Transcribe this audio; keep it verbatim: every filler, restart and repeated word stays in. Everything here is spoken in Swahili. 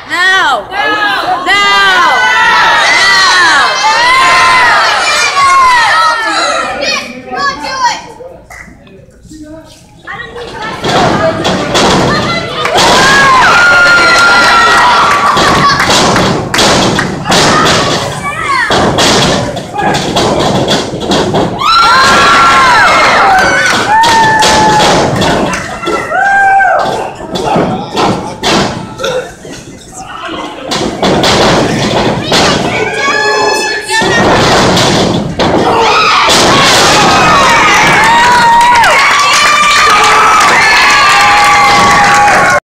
Now! Now! Now! Go do it! I don't need that.